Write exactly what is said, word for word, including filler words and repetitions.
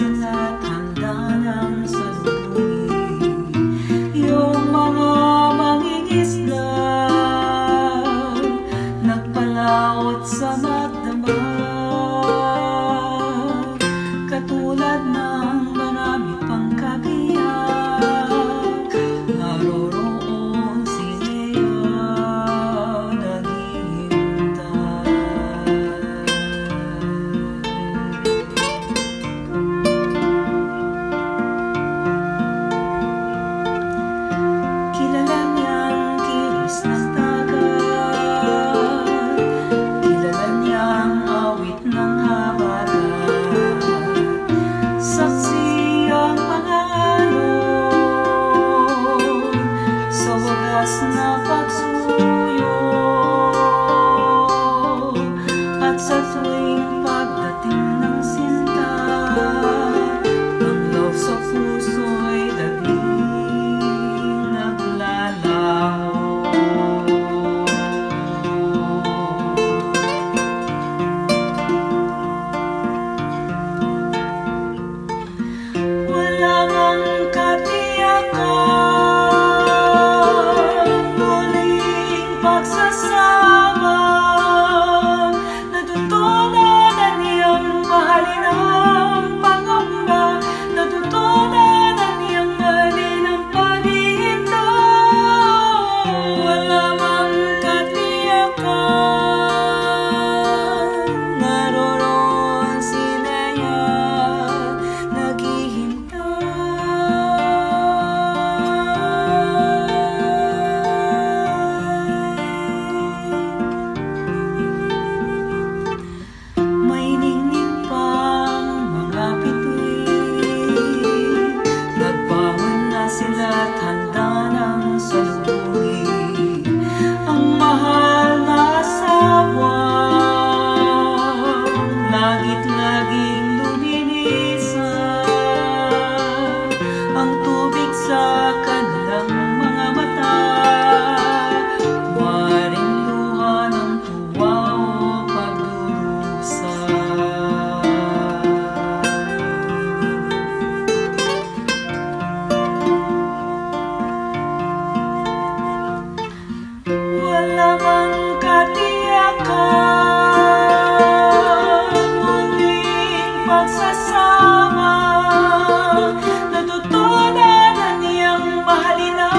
sila't handa ng salubungin. Yung mga mangingisda nagpalaot sa magdamag, katulad ng marami pang kabiyak. Naroroon si Lea naghihintay. Kilala niyang kilos ng dagat, kilala niyang awit ng habagat. Saksi ang mga alon sa wagas na pagsuyo, at sa tuwing pagdating ng sinta, ang loob sa puso'y daging naglalaho. Wala ngang katiyakan, muling pagsasama, natutunan na niyang mahalin ang pangamba, natutunan na niyang mahalin ang paghihintay. Wala ngang katiyakan, naroroon si Lea naghihintay. May ningning pang mga bituin, nagbangon na sila't handa ng salubungin. Ang mahal na asawa langit laging lumilisan, ang tubig sa kanilang mga mata, waring luha ng tuwa o pagdurusa. Wala mang katiyakan, muling pagsasama, natutunan na niyang mahalin